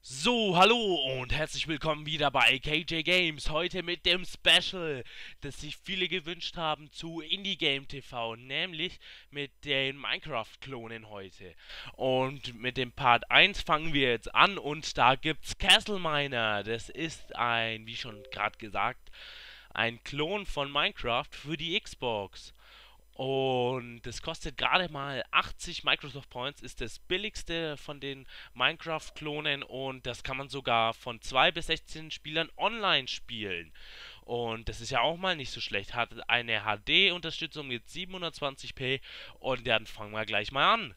So, hallo und herzlich willkommen wieder bei KJ Games. Heute mit dem Special, das sich viele gewünscht haben zu Indie Game TV, nämlich mit den Minecraft-Klonen heute. Und mit dem Part 1 fangen wir jetzt an und da gibt's Castle Miner. Das ist ein, wie schon gerade gesagt, ein Klon von Minecraft für die Xbox. Und das kostet gerade mal 80 Microsoft Points, ist das billigste von den Minecraft-Klonen und das kann man sogar von 2 bis 16 Spielern online spielen. Und das ist ja auch mal nicht so schlecht. Hat eine HD-Unterstützung mit 720p und dann fangen wir gleich mal an.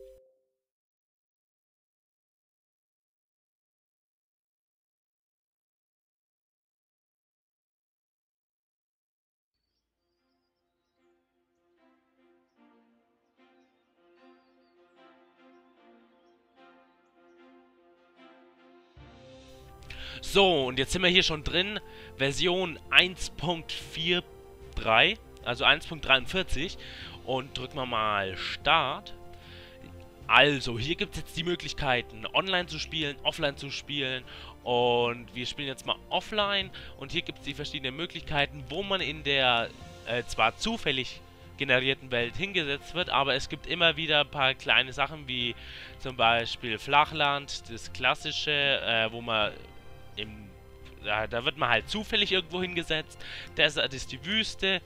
So, und jetzt sind wir hier schon drin. Version 1.43, also 1.43. Und drücken wir mal Start. Also, hier gibt es jetzt die Möglichkeiten, online zu spielen, offline zu spielen. Und wir spielen jetzt mal offline. Und hier gibt es die verschiedenen Möglichkeiten, wo man in der zwar zufällig generierten Welt hingesetzt wird, aber es gibt immer wieder ein paar kleine Sachen, wie zum Beispiel Flachland, das klassische, wo man im da wird man halt zufällig irgendwo hingesetzt. Desert ist die Wüste.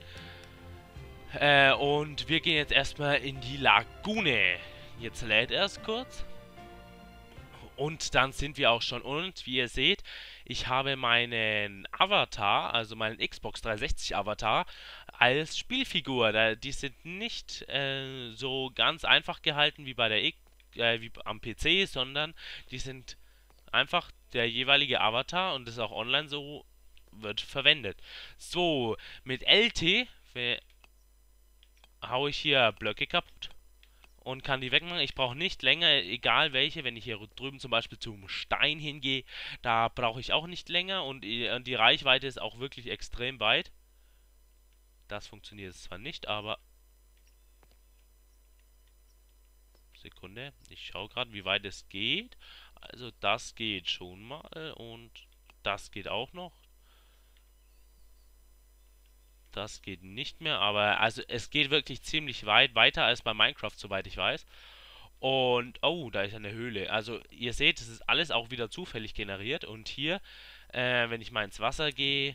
Und wir gehen jetzt erstmal in die Lagune. Jetzt lädt er es kurz. Und dann sind wir auch schon. Und wie ihr seht, ich habe meinen Avatar, also meinen Xbox 360 Avatar, als Spielfigur. Die sind nicht so ganz einfach gehalten wie bei der wie am PC, sondern die sind einfach der jeweilige Avatar und das ist auch online so wird verwendet. So, mit LT hau ich hier Blöcke kaputt und kann die wegmachen. Ich brauche nicht länger, egal welche, wenn ich hier drüben zum Beispiel zum Stein hingehe, da brauche ich auch nicht länger und die Reichweite ist auch wirklich extrem weit. Das funktioniert zwar nicht, aber Sekunde, ich schaue gerade, wie weit es geht. Also das geht schon mal und das geht auch noch. Das geht nicht mehr, aber also es geht wirklich ziemlich weit, weiter als bei Minecraft, soweit ich weiß. Und, oh, da ist eine Höhle. Also ihr seht, es ist alles auch wieder zufällig generiert. Und hier, wenn ich mal ins Wasser gehe,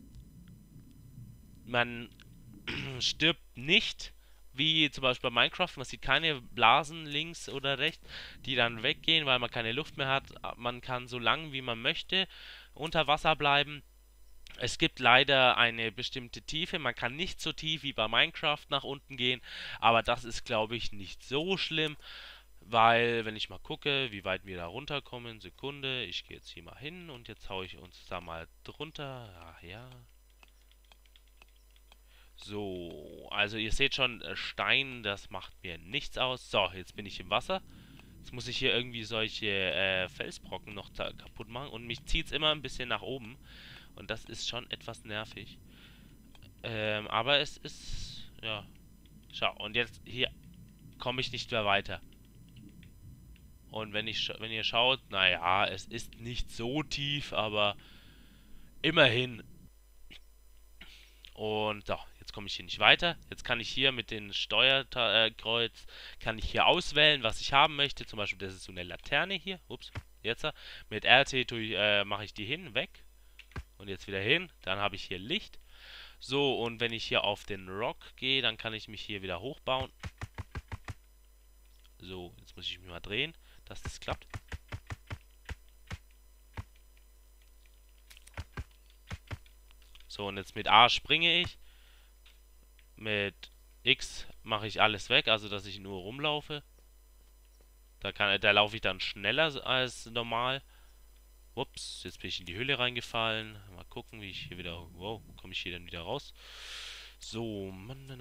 man stirbt nicht, wie zum Beispiel bei Minecraft. Man sieht keine Blasen links oder rechts, die dann weggehen, weil man keine Luft mehr hat. Man kann so lange wie man möchte unter Wasser bleiben. Es gibt leider eine bestimmte Tiefe. Man kann nicht so tief wie bei Minecraft nach unten gehen, aber das ist, glaube ich, nicht so schlimm, weil, wenn ich mal gucke, wie weit wir da runterkommen, Sekunde, ich gehe jetzt hier mal hin und jetzt haue ich uns da mal drunter. Ach ja. So, also ihr seht schon, Stein, das macht mir nichts aus. So, jetzt bin ich im Wasser. Jetzt muss ich hier irgendwie solche Felsbrocken noch kaputt machen und mich zieht es immer ein bisschen nach oben. Und das ist schon etwas nervig. Aber es ist, ja. Schau, und jetzt hier komme ich nicht mehr weiter. Und wenn ihr schaut, naja, es ist nicht so tief, aber immerhin. Und so, jetzt komme ich hier nicht weiter. Jetzt kann ich hier mit dem Steuerkreuz, kann ich hier auswählen, was ich haben möchte. Zum Beispiel, das ist so eine Laterne hier. Ups, jetzt. Mit RT mache ich die hin, weg. Und jetzt wieder hin. Dann habe ich hier Licht. So, und wenn ich hier auf den Rock gehe, dann kann ich mich hier wieder hochbauen. So, jetzt muss ich mich mal drehen, dass das klappt. So, und jetzt mit A springe ich. Mit X mache ich alles weg, also dass ich nur rumlaufe. Da laufe ich dann schneller als normal. Ups, jetzt bin ich in die Höhle reingefallen. Mal gucken, wie ich hier wieder. Wow, wo komme ich hier denn wieder raus? So.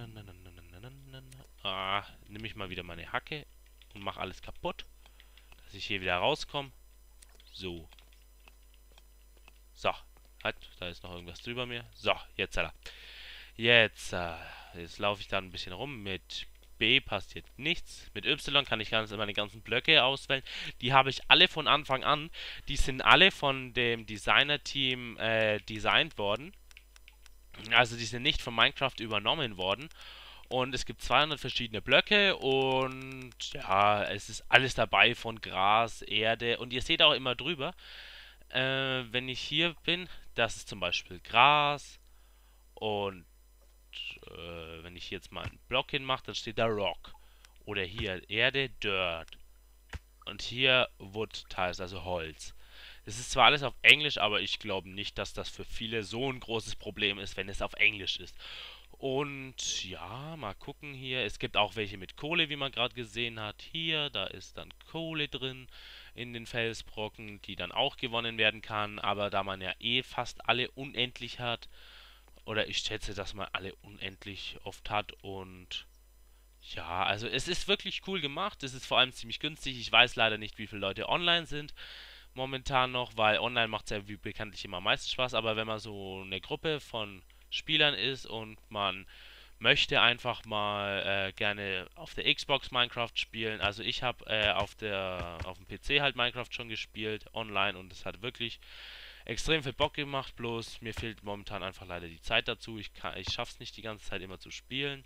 Nehme ich mal wieder meine Hacke und mache alles kaputt. Dass ich hier wieder rauskomme. So. So. Halt, da ist noch irgendwas drüber mir. So, jetzt. Jetzt laufe ich da ein bisschen rum mit B passiert nichts. Mit Y kann ich meine ganzen Blöcke auswählen. Die habe ich alle von Anfang an. Die sind alle von dem Designer-Team designt worden. Also die sind nicht von Minecraft übernommen worden. Und es gibt 200 verschiedene Blöcke und ja, es ist alles dabei von Gras, Erde und ihr seht auch immer drüber, wenn ich hier bin, das ist zum Beispiel Gras und wenn ich jetzt mal einen Block hinmache, dann steht da Rock. Oder hier Erde, Dirt. Und hier Wood Tiles, also Holz. Es ist zwar alles auf Englisch, aber ich glaube nicht, dass das für viele so ein großes Problem ist, wenn es auf Englisch ist. Und ja, mal gucken hier. Es gibt auch welche mit Kohle, wie man gerade gesehen hat. Hier, da ist dann Kohle drin in den Felsbrocken, die dann auch gewonnen werden kann. Aber da man ja eh fast alle unendlich hat, oder ich schätze, dass man alle unendlich oft hat und ja, also es ist wirklich cool gemacht. Es ist vor allem ziemlich günstig. Ich weiß leider nicht, wie viele Leute online sind momentan noch, weil online macht es ja wie bekanntlich immer am meisten Spaß. Aber wenn man so eine Gruppe von Spielern ist und man möchte einfach mal gerne auf der Xbox Minecraft spielen. Also ich habe auf dem PC halt Minecraft schon gespielt online und es hat wirklich extrem viel Bock gemacht. Bloß mir fehlt momentan einfach leider die Zeit dazu. Ich schaff's nicht die ganze Zeit immer zu spielen.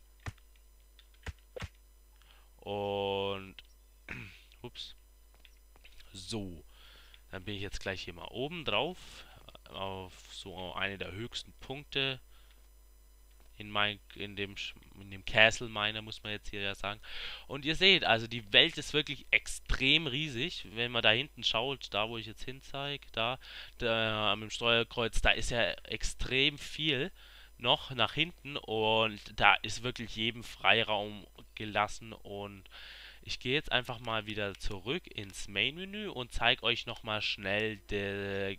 Und ups. So, dann bin ich jetzt gleich hier mal oben drauf auf so eine der höchsten Punkte in dem Castle Miner, muss man jetzt hier ja sagen. Und ihr seht, also die Welt ist wirklich extrem riesig. Wenn man da hinten schaut, da wo ich jetzt hinzeige, da am Steuerkreuz, da ist ja extrem viel noch nach hinten und da ist wirklich jedem Freiraum gelassen und ich gehe jetzt einfach mal wieder zurück ins Main-Menü und zeige euch nochmal schnell der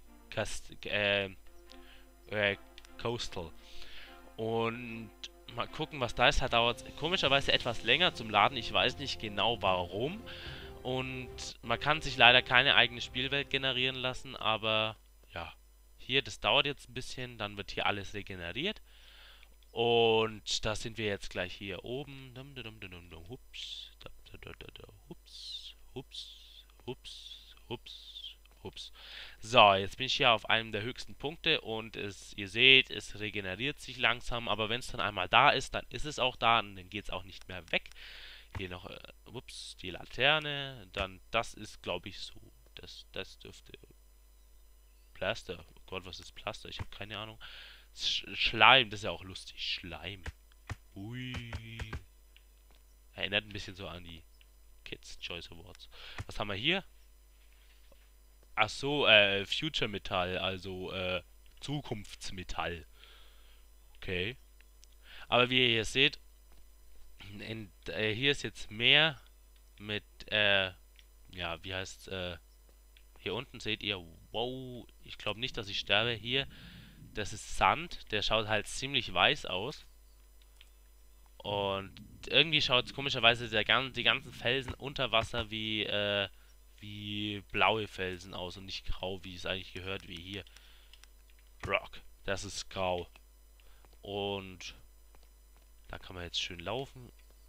Coastal. Und mal gucken, was da ist. Hat dauert komischerweise etwas länger zum Laden. Ich weiß nicht genau warum. Und man kann sich leider keine eigene Spielwelt generieren lassen, aber ja. Hier, das dauert jetzt ein bisschen, dann wird hier alles regeneriert. Und da sind wir jetzt gleich hier oben. Hups. Hups. Hups. Hups. Hups. Hups. So, jetzt bin ich hier auf einem der höchsten Punkte und ihr seht, es regeneriert sich langsam, aber wenn es dann einmal da ist, dann ist es auch da und dann geht es auch nicht mehr weg. Hier noch, ups, die Laterne, dann, das ist, glaube ich, so, das dürfte Plaster, oh Gott, was ist Plaster? Ich habe keine Ahnung. Schleim, das ist ja auch lustig, Schleim. Ui. Erinnert ein bisschen so an die Kids Choice Awards. Was haben wir hier? Ach so, Future Metall, also Zukunftsmetall. Okay. Aber wie ihr hier seht, hier ist jetzt mehr mit, ja, wie heißt hier unten seht ihr, wow, ich glaube nicht, dass ich sterbe. Hier, das ist Sand, der schaut halt ziemlich weiß aus. Und irgendwie schaut es komischerweise die ganzen Felsen unter Wasser wie blaue Felsen aus und nicht grau, wie es eigentlich gehört, wie hier. Rock, das ist grau. Und da kann man jetzt schön laufen.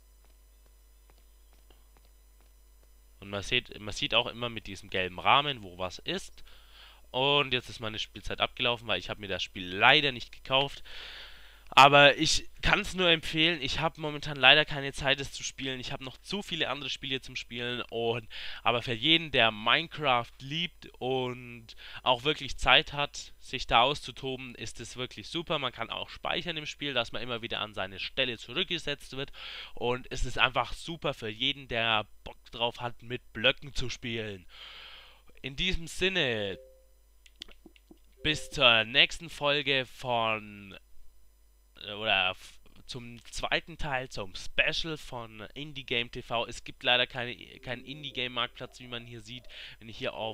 Und man sieht auch immer mit diesem gelben Rahmen, wo was ist. Und jetzt ist meine Spielzeit abgelaufen, weil ich habe mir das Spiel leider nicht gekauft. Aber ich kann es nur empfehlen. Ich habe momentan leider keine Zeit, es zu spielen. Ich habe noch zu viele andere Spiele zum Spielen. Aber für jeden, der Minecraft liebt und auch wirklich Zeit hat, sich da auszutoben, ist es wirklich super. Man kann auch speichern im Spiel, dass man immer wieder an seine Stelle zurückgesetzt wird. Und es ist einfach super für jeden, der Bock drauf hat, mit Blöcken zu spielen. In diesem Sinne, bis zur nächsten Folge zum zweiten Teil, zum Special von Indie Game TV. Es gibt leider keinen Indie Game Marktplatz, wie man hier sieht. Wenn ich hier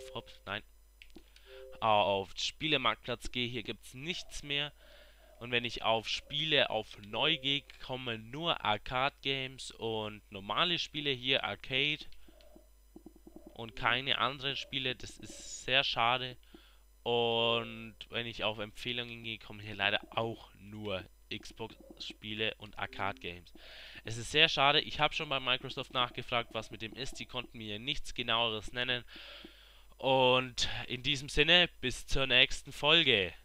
auf Spielemarktplatz gehe, hier gibt es nichts mehr. Und wenn ich auf Spiele auf neu gehe, kommen nur Arcade Games und normale Spiele hier, Arcade und keine anderen Spiele. Das ist sehr schade. Und wenn ich auf Empfehlungen gehe, kommen hier leider auch nur Xbox-Spiele und Arcade-Games. Es ist sehr schade, ich habe schon bei Microsoft nachgefragt, was mit dem ist. Die konnten mir nichts genaueres nennen. Und in diesem Sinne, bis zur nächsten Folge.